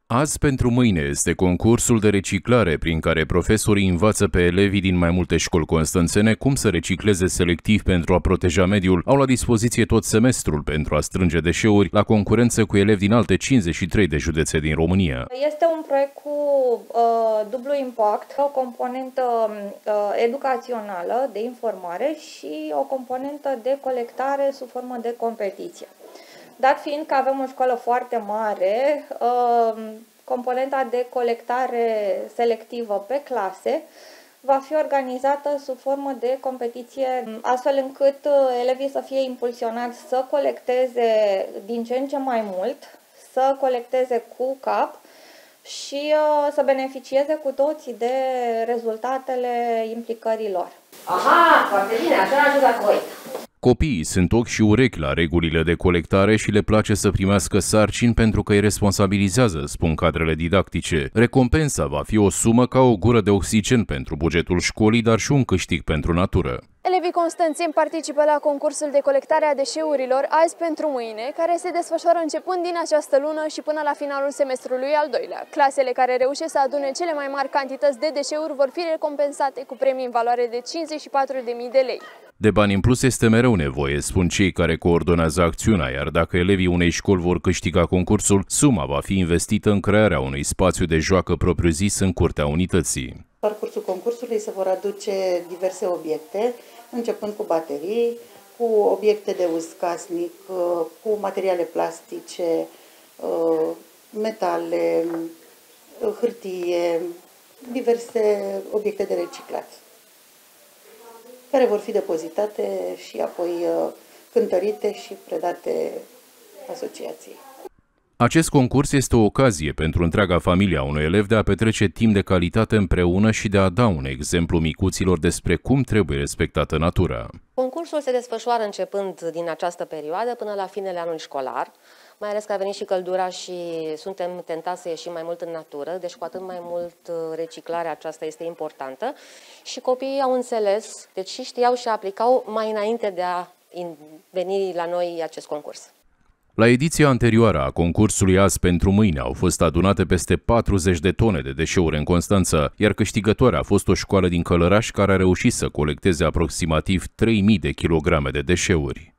Azi pentru mâine este concursul de reciclare prin care profesorii învață pe elevii din mai multe școli constanțene cum să recicleze selectiv pentru a proteja mediul. Au la dispoziție tot semestrul pentru a strânge deșeuri la concurență cu elevi din alte 53 de județe din România. Este un proiect cu dublu impact, o componentă educațională de informare și o componentă de colectare sub formă de competiție. Dat fiind că avem o școală foarte mare, componenta de colectare selectivă pe clase va fi organizată sub formă de competiție, astfel încât elevii să fie impulsionați să colecteze din ce în ce mai mult, să colecteze cu cap și să beneficieze cu toții de rezultatele implicării lor. Aha, foarte bine, așa ajută voi. Copiii sunt ochi și urechi la regulile de colectare și le place să primească sarcini pentru că îi responsabilizează, spun cadrele didactice. Recompensa va fi o sumă ca o gură de oxigen pentru bugetul școlii, dar și un câștig pentru natură. Elevii constanțeni participă la concursul de colectare a deșeurilor azi pentru mâine, care se desfășoară începând din această lună și până la finalul semestrului al doilea. Clasele care reușesc să adune cele mai mari cantități de deșeuri vor fi recompensate cu premii în valoare de 54.000 de lei. De bani în plus este mereu nevoie, spun cei care coordonează acțiunea, iar dacă elevii unei școli vor câștiga concursul, suma va fi investită în crearea unui spațiu de joacă propriu-zis în curtea unității. În parcursul concursului se vor aduce diverse obiecte, începând cu baterii, cu obiecte de uz casnic, cu materiale plastice, metale, hârtie, diverse obiecte de reciclat, care vor fi depozitate și apoi cântărite și predate asociației. Acest concurs este o ocazie pentru întreaga familie a unui elev de a petrece timp de calitate împreună și de a da un exemplu micuților despre cum trebuie respectată natura. Concursul se desfășoară începând din această perioadă până la finele anului școlar, mai ales că a venit și căldura și suntem tentați să ieșim mai mult în natură, deci cu atât mai mult reciclarea aceasta este importantă și copiii au înțeles, deci și știau și aplicau mai înainte de a veni la noi acest concurs. La ediția anterioară a concursului Azi pentru mâine au fost adunate peste 40 de tone de deșeuri în Constanța, iar câștigătoarea a fost o școală din Călăraș care a reușit să colecteze aproximativ 3.000 de kilograme de deșeuri.